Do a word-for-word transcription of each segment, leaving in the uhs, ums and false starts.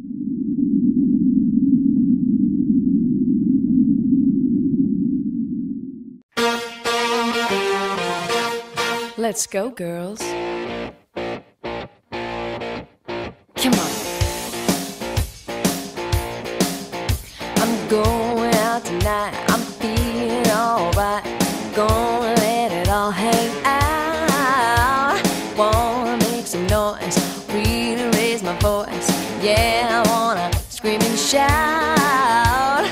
Let's go, girls. Come on. I'm going out tonight. I'm feeling alright. Gonna let it all hang out. Wanna make some noise, really raise my voice. Yeah, I wanna scream and shout.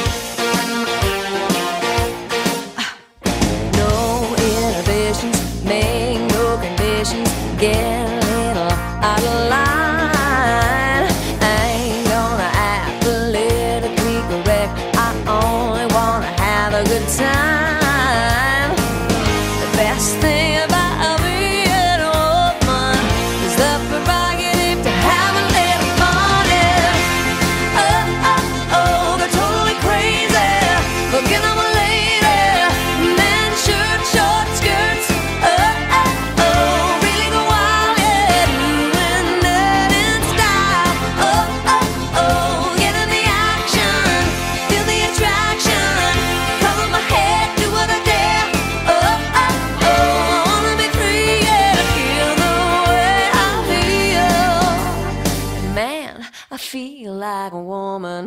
No inhibitions, make no conditions. Get a little out of line. I ain't gonna act politically correct. I only wanna have a good time. The best thing about being a woman is the prerogative to have a little fun. Yeah. Oh, oh, oh, they're totally crazy. Looking at my lady. Men, shirt, short skirts. Oh, oh, oh, really go wild. Yeah, doing that in style. Oh, oh, oh, get in the action. Feel the attraction. Cover my head, do what I dare. Oh, oh, oh, I wanna be free, yeah, feel the way I feel. Man, I feel like a woman.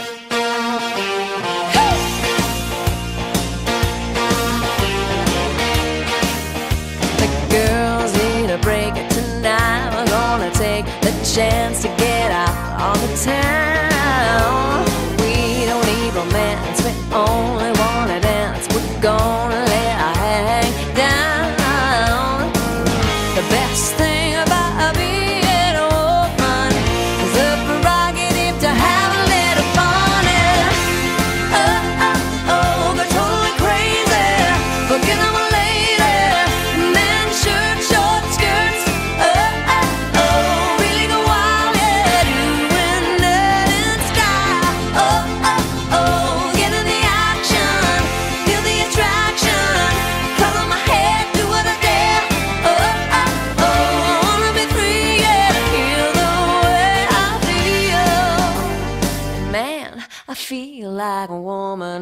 The girls need a break tonight. We're gonna take the chance to get out on the town. We don't need romance, we only wanna dance. We're gonna let our hang down. The best thing about being a woman is the prerogative to have a little fun. Yeah. Oh, oh, oh, they're totally crazy. Looking at my lady. Men, shirt, short skirts. Oh, oh, oh, really go wild. Yeah, doing that in style. Oh, oh, oh, get in the action. Feel the attraction. Cover my head, do what I dare. Oh, oh, oh, I wanna be free, yeah, feel the way I feel. Man, I feel like a woman.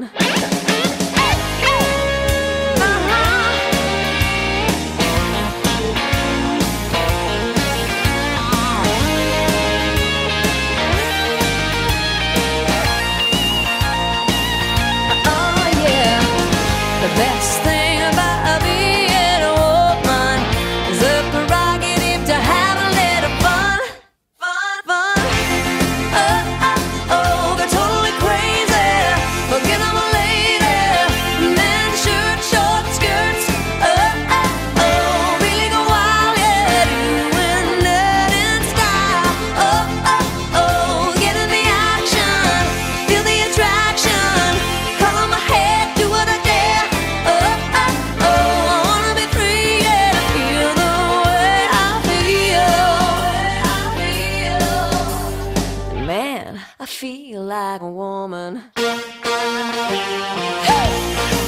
Oh yeah, the best thing about being a woman is the prerogative to have a little fun, fun, fun. Oh, oh, oh, they're totally crazy. Looking at my lady. Men, shirt, short skirts. Oh, oh, oh, really go wild, yeah, doing that in style. Oh, oh, oh, get in the action. Feel the attraction. Cover my head, do what I dare. Oh, oh, oh, I wanna be free, yeah, feel the way I feel. Man, I feel like a woman. Hey!